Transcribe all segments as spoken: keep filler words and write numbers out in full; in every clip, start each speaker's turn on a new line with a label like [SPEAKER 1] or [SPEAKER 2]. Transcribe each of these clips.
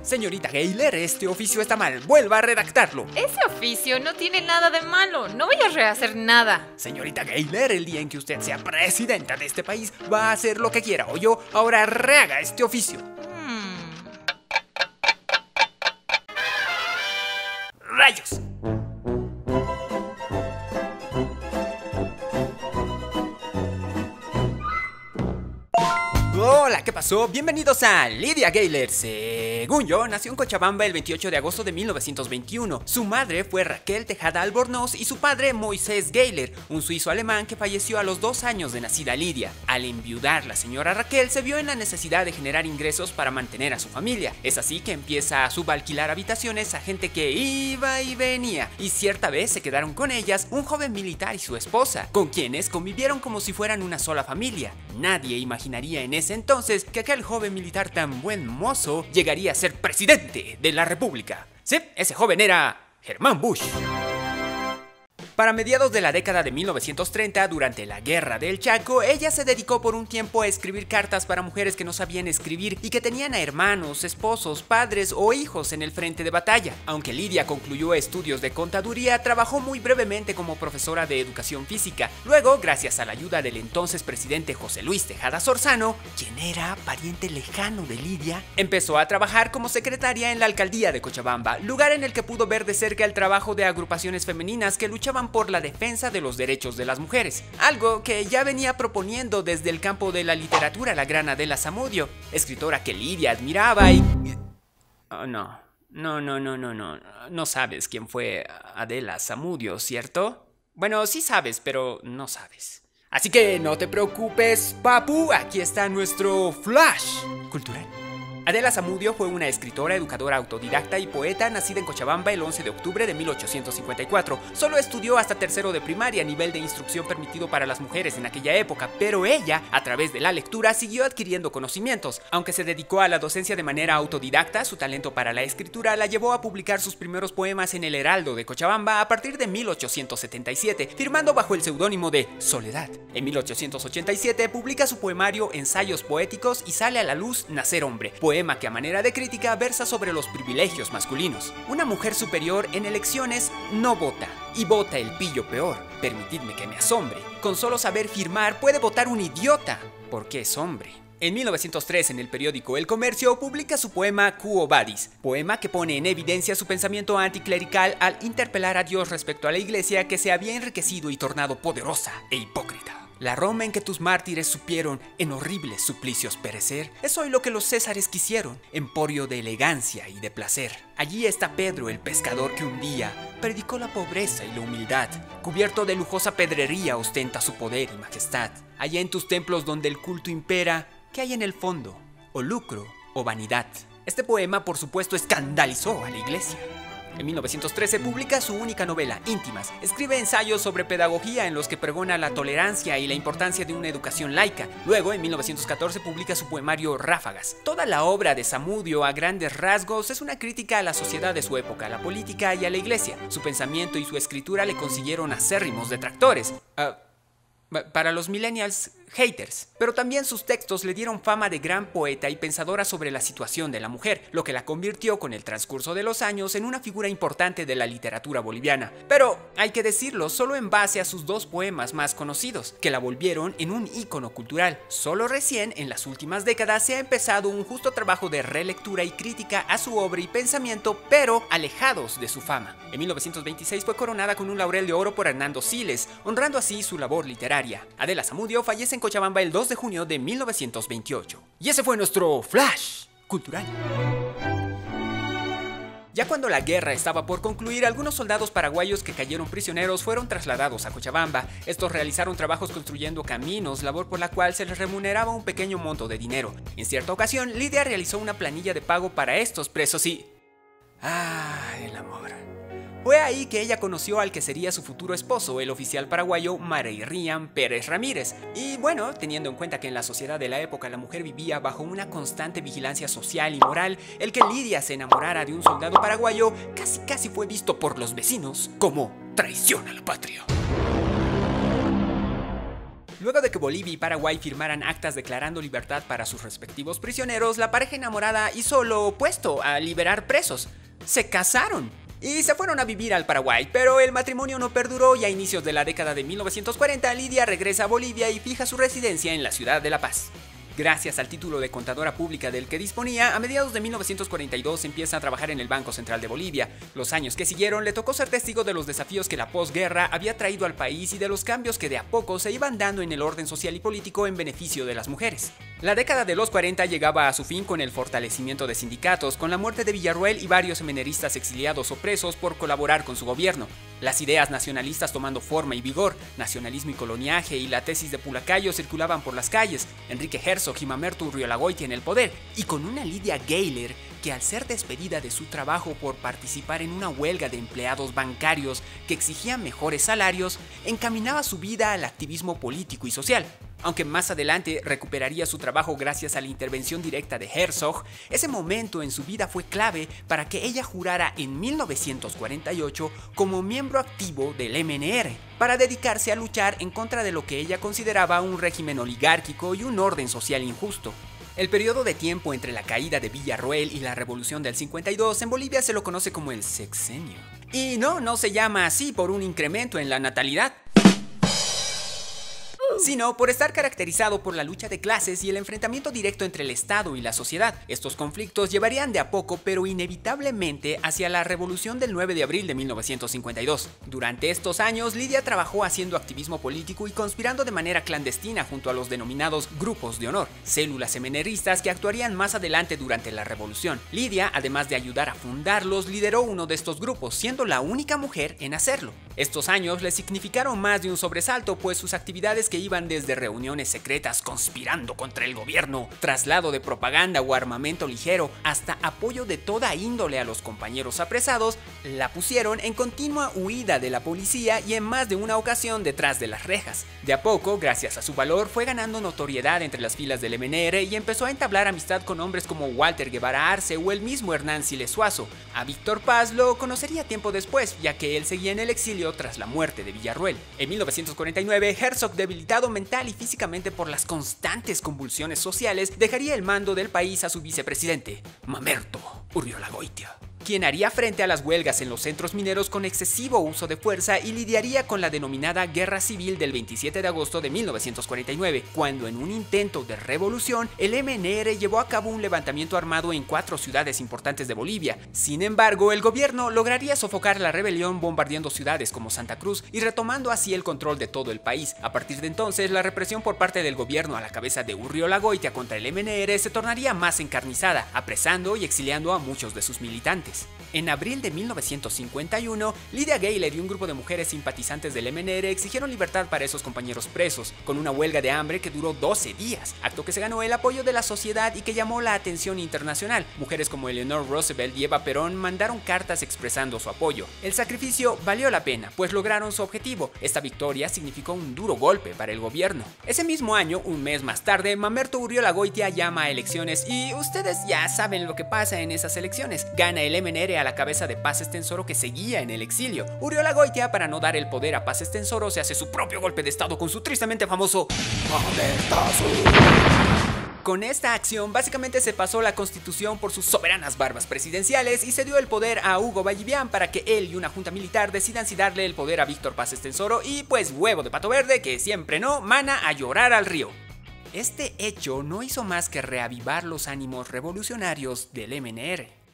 [SPEAKER 1] Señorita Gayler, este oficio está mal. Vuelva a redactarlo.
[SPEAKER 2] Ese oficio no tiene nada de malo. No voy a rehacer nada.
[SPEAKER 1] Señorita Gayler, el día en que usted sea presidenta de este país, va a hacer lo que quiera, ¿o yo? Ahora rehaga este oficio.
[SPEAKER 2] Hmm.
[SPEAKER 1] ¡Rayos! Hola, ¿qué pasó? Bienvenidos a Lydia Gayler. Según yo, nació en Cochabamba el veintiocho de agosto de mil novecientos veintiuno. Su madre fue Raquel Tejada Albornoz y su padre Moisés Gayler, un suizo alemán que falleció a los dos años de nacida Lydia. Al enviudar, la señora Raquel se vio en la necesidad de generar ingresos para mantener a su familia. Es así que empieza a subalquilar habitaciones a gente que iba y venía, y cierta vez se quedaron con ellas un joven militar y su esposa, con quienes convivieron como si fueran una sola familia. Nadie imaginaría en ese entonces que aquel joven militar tan buen mozo llegaría a ser presidente de la República. Sí, ese joven era Germán Bush. Para mediados de la década de mil novecientos treinta, durante la Guerra del Chaco, ella se dedicó por un tiempo a escribir cartas para mujeres que no sabían escribir y que tenían a hermanos, esposos, padres o hijos en el frente de batalla. Aunque Lydia concluyó estudios de contaduría, trabajó muy brevemente como profesora de educación física. Luego, gracias a la ayuda del entonces presidente José Luis Tejada Sorzano, quien era pariente lejano de Lydia, empezó a trabajar como secretaria en la alcaldía de Cochabamba, lugar en el que pudo ver de cerca el trabajo de agrupaciones femeninas que luchaban por la defensa de los derechos de las mujeres, algo que ya venía proponiendo desde el campo de la literatura la gran Adela Zamudio, escritora que Lydia admiraba y... Oh, no, no, no, no, no, no, no sabes quién fue Adela Zamudio, ¿cierto? Bueno, sí sabes, pero no sabes. Así que no te preocupes, papu, aquí está nuestro flash cultural. Adela Zamudio fue una escritora, educadora autodidacta y poeta nacida en Cochabamba el once de octubre de mil ochocientos cincuenta y cuatro. Solo estudió hasta tercero de primaria, nivel de instrucción permitido para las mujeres en aquella época, pero ella, a través de la lectura, siguió adquiriendo conocimientos. Aunque se dedicó a la docencia de manera autodidacta, su talento para la escritura la llevó a publicar sus primeros poemas en el Heraldo de Cochabamba a partir de mil ochocientos setenta y siete, firmando bajo el seudónimo de Soledad. En mil ochocientos ochenta y siete publica su poemario Ensayos Poéticos y sale a la luz Nacer Hombre, poema que a manera de crítica versa sobre los privilegios masculinos. Una mujer superior en elecciones no vota, y vota el pillo peor. Permitidme que me asombre. Con solo saber firmar puede votar un idiota, porque es hombre. En mil novecientos tres, en el periódico El Comercio, publica su poema Quo Vadis, poema que pone en evidencia su pensamiento anticlerical al interpelar a Dios respecto a la iglesia que se había enriquecido y tornado poderosa e hipócrita. La Roma en que tus mártires supieron en horribles suplicios perecer es hoy lo que los césares quisieron, emporio de elegancia y de placer. Allí está Pedro el pescador que un día predicó la pobreza y la humildad, cubierto de lujosa pedrería ostenta su poder y majestad. Allá en tus templos donde el culto impera, ¿qué hay en el fondo? ¿O lucro o vanidad? Este poema, por supuesto, escandalizó a la iglesia. En mil novecientos trece publica su única novela, Íntimas. Escribe ensayos sobre pedagogía en los que pregona la tolerancia y la importancia de una educación laica. Luego, en mil novecientos catorce, publica su poemario Ráfagas. Toda la obra de Zamudio, a grandes rasgos, es una crítica a la sociedad de su época, a la política y a la iglesia. Su pensamiento y su escritura le consiguieron acérrimos detractores. Uh, para los millennials, haters. Pero también sus textos le dieron fama de gran poeta y pensadora sobre la situación de la mujer, lo que la convirtió con el transcurso de los años en una figura importante de la literatura boliviana. Pero, hay que decirlo, solo en base a sus dos poemas más conocidos, que la volvieron en un ícono cultural. Solo recién, en las últimas décadas, se ha empezado un justo trabajo de relectura y crítica a su obra y pensamiento, pero alejados de su fama. En mil novecientos veintiséis fue coronada con un laurel de oro por Hernando Siles, honrando así su labor literaria. Adela Zamudio fallece en Cochabamba el dos de junio de mil novecientos veintiocho. Y ese fue nuestro flash cultural. Ya cuando la guerra estaba por concluir, algunos soldados paraguayos que cayeron prisioneros fueron trasladados a Cochabamba. Estos realizaron trabajos construyendo caminos, labor por la cual se les remuneraba un pequeño monto de dinero. En cierta ocasión, Lydia realizó una planilla de pago para estos presos y... ¡ah, el amor! Fue ahí que ella conoció al que sería su futuro esposo, el oficial paraguayo Mareyrián Pérez Ramírez. Y bueno, teniendo en cuenta que en la sociedad de la época la mujer vivía bajo una constante vigilancia social y moral, el que Lydia se enamorara de un soldado paraguayo casi casi fue visto por los vecinos como traición a la patria. Luego de que Bolivia y Paraguay firmaran actas declarando libertad para sus respectivos prisioneros, la pareja enamorada hizo lo opuesto a liberar presos. Se casaron y se fueron a vivir al Paraguay, pero el matrimonio no perduró y a inicios de la década de mil novecientos cuarenta Lidia regresa a Bolivia y fija su residencia en la ciudad de La Paz. Gracias al título de contadora pública del que disponía, a mediados de mil novecientos cuarenta y dos empieza a trabajar en el Banco Central de Bolivia. Los años que siguieron le tocó ser testigo de los desafíos que la posguerra había traído al país y de los cambios que de a poco se iban dando en el orden social y político en beneficio de las mujeres. La década de los cuarenta llegaba a su fin con el fortalecimiento de sindicatos, con la muerte de Villarroel y varios semeneristas exiliados o presos por colaborar con su gobierno. Las ideas nacionalistas tomando forma y vigor, nacionalismo y coloniaje y la tesis de Pulacayo circulaban por las calles, Enrique Herzog y Mamerto Urriolagoiti en el poder, y con una Lidia Gayler que al ser despedida de su trabajo por participar en una huelga de empleados bancarios que exigían mejores salarios, encaminaba su vida al activismo político y social. Aunque más adelante recuperaría su trabajo gracias a la intervención directa de Herzog, ese momento en su vida fue clave para que ella jurara en mil novecientos cuarenta y ocho como miembro activo del M N R, para dedicarse a luchar en contra de lo que ella consideraba un régimen oligárquico y un orden social injusto. El periodo de tiempo entre la caída de Villarroel y la revolución del cincuenta y dos en Bolivia se lo conoce como el sexenio. Y no, no se llama así por un incremento en la natalidad, sino por estar caracterizado por la lucha de clases y el enfrentamiento directo entre el Estado y la sociedad. Estos conflictos llevarían de a poco, pero inevitablemente, hacia la revolución del nueve de abril de mil novecientos cincuenta y dos. Durante estos años, Lidia trabajó haciendo activismo político y conspirando de manera clandestina junto a los denominados grupos de honor, células semeneristas que actuarían más adelante durante la revolución. Lidia, además de ayudar a fundarlos, lideró uno de estos grupos, siendo la única mujer en hacerlo. Estos años le significaron más de un sobresalto, pues sus actividades que iban desde reuniones secretas conspirando contra el gobierno, traslado de propaganda o armamento ligero, hasta apoyo de toda índole a los compañeros apresados, la pusieron en continua huida de la policía y en más de una ocasión detrás de las rejas. De a poco, gracias a su valor, fue ganando notoriedad entre las filas del M N R y empezó a entablar amistad con hombres como Walter Guevara Arce o el mismo Hernán Siles Suazo. A Víctor Paz lo conocería tiempo después, ya que él seguía en el exilio tras la muerte de Villarroel. En mil novecientos cuarenta y nueve, Herzog, debilitado mental y físicamente por las constantes convulsiones sociales, dejaría el mando del país a su vicepresidente, Mamerto Urriolagoiti, quien haría frente a las huelgas en los centros mineros con excesivo uso de fuerza y lidiaría con la denominada Guerra Civil del veintisiete de agosto de mil novecientos cuarenta y nueve, cuando en un intento de revolución, el M N R llevó a cabo un levantamiento armado en cuatro ciudades importantes de Bolivia. Sin embargo, el gobierno lograría sofocar la rebelión bombardeando ciudades como Santa Cruz y retomando así el control de todo el país. A partir de entonces, la represión por parte del gobierno a la cabeza de Urriolagoiti contra el M N R se tornaría más encarnizada, apresando y exiliando a muchos de sus militantes. En abril de mil novecientos cincuenta y uno, Lidia Gayler y un grupo de mujeres simpatizantes del M N R exigieron libertad para esos compañeros presos, con una huelga de hambre que duró doce días, acto que se ganó el apoyo de la sociedad y que llamó la atención internacional. Mujeres como Eleanor Roosevelt y Eva Perón mandaron cartas expresando su apoyo. El sacrificio valió la pena, pues lograron su objetivo. Esta victoria significó un duro golpe para el gobierno. Ese mismo año, un mes más tarde, Mamerto Urriolagoiti llama a elecciones y ustedes ya saben lo que pasa en esas elecciones. Gana el M N R a la cabeza de Paz Estenssoro, que seguía en el exilio. Urriolagoiti, para no dar el poder a Paz Estenssoro, se hace su propio golpe de estado con su tristemente famoso Mamertazo. Con esta acción básicamente se pasó la constitución por sus soberanas barbas presidenciales y se dio el poder a Hugo Vallivian para que él y una junta militar decidan si darle el poder a Víctor Paz Estenssoro y pues huevo de pato verde que siempre no, mana a llorar al río. Este hecho no hizo más que reavivar los ánimos revolucionarios del M N R.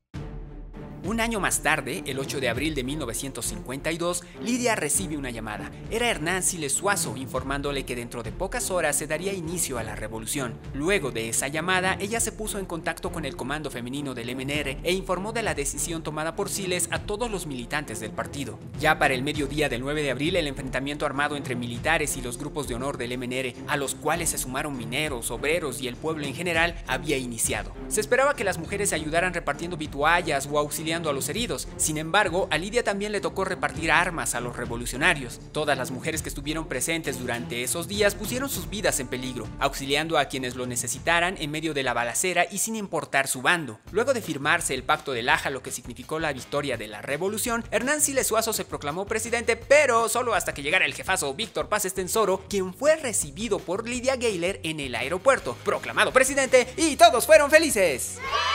[SPEAKER 1] Un año más tarde, el ocho de abril de mil novecientos cincuenta y dos, Lidia recibe una llamada. Era Hernán Siles Suazo informándole que dentro de pocas horas se daría inicio a la revolución. Luego de esa llamada, ella se puso en contacto con el comando femenino del M N R e informó de la decisión tomada por Siles a todos los militantes del partido. Ya para el mediodía del nueve de abril, el enfrentamiento armado entre militares y los grupos de honor del M N R, a los cuales se sumaron mineros, obreros y el pueblo en general, había iniciado. Se esperaba que las mujeres ayudaran repartiendo vituallas o auxiliando custodiando a los heridos. Sin embargo, a Lidia también le tocó repartir armas a los revolucionarios. Todas las mujeres que estuvieron presentes durante esos días pusieron sus vidas en peligro, auxiliando a quienes lo necesitaran en medio de la balacera y sin importar su bando. Luego de firmarse el Pacto del Aja, lo que significó la victoria de la revolución, Hernán Siles Zuazo se proclamó presidente, pero solo hasta que llegara el jefazo Víctor Paz Estenssoro, quien fue recibido por Lydia Gayler en el aeropuerto, proclamado presidente, y todos fueron felices.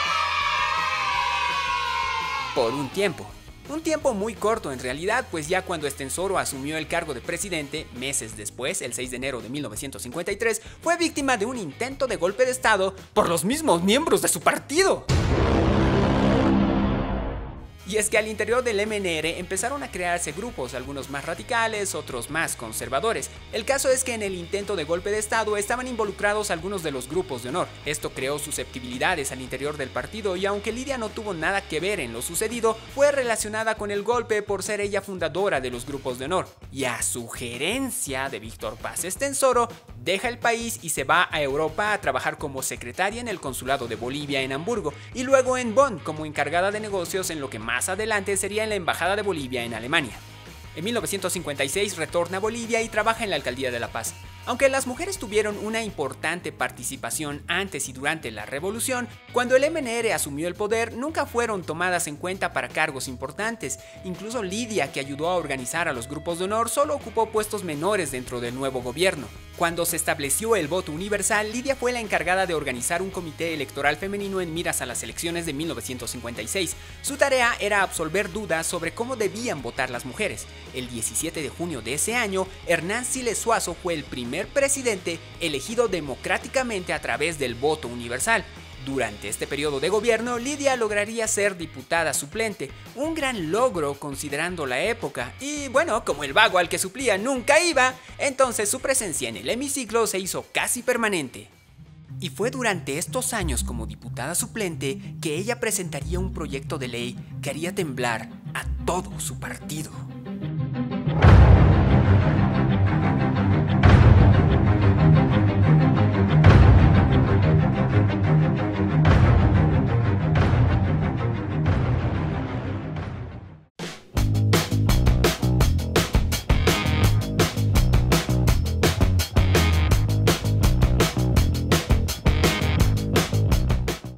[SPEAKER 1] Por un tiempo. Un tiempo muy corto en realidad, pues ya cuando Estenssoro asumió el cargo de presidente, meses después, el seis de enero de mil novecientos cincuenta y tres, fue víctima de un intento de golpe de estado por los mismos miembros de su partido. Y es que al interior del M N R empezaron a crearse grupos, algunos más radicales, otros más conservadores. El caso es que en el intento de golpe de estado estaban involucrados algunos de los grupos de honor. Esto creó susceptibilidades al interior del partido y aunque Lidia no tuvo nada que ver en lo sucedido, fue relacionada con el golpe por ser ella fundadora de los grupos de honor. Y a sugerencia de Víctor Paz Estenssoro, deja el país y se va a Europa a trabajar como secretaria en el consulado de Bolivia en Hamburgo y luego en Bonn como encargada de negocios en lo que más Más adelante sería en la Embajada de Bolivia en Alemania. En mil novecientos cincuenta y seis retorna a Bolivia y trabaja en la Alcaldía de La Paz. Aunque las mujeres tuvieron una importante participación antes y durante la revolución, cuando el M N R asumió el poder nunca fueron tomadas en cuenta para cargos importantes. Incluso Lidia, que ayudó a organizar a los grupos de honor, solo ocupó puestos menores dentro del nuevo gobierno. Cuando se estableció el voto universal, Lidia fue la encargada de organizar un comité electoral femenino en miras a las elecciones de mil novecientos cincuenta y seis. Su tarea era absolver dudas sobre cómo debían votar las mujeres. El diecisiete de junio de ese año, Hernán Siles Zuazo fue el primer presidente elegido democráticamente a través del voto universal. Durante este periodo de gobierno, Lidia lograría ser diputada suplente, un gran logro considerando la época, y bueno, como el vago al que suplía nunca iba, entonces su presencia en el hemiciclo se hizo casi permanente. Y fue durante estos años como diputada suplente que ella presentaría un proyecto de ley que haría temblar a todo su partido.